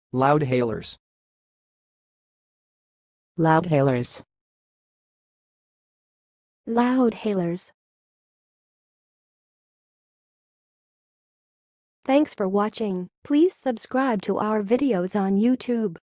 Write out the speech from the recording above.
Loudhailers. Loudhailers. Loudhailers. Thanks for watching. Please subscribe to our videos on YouTube.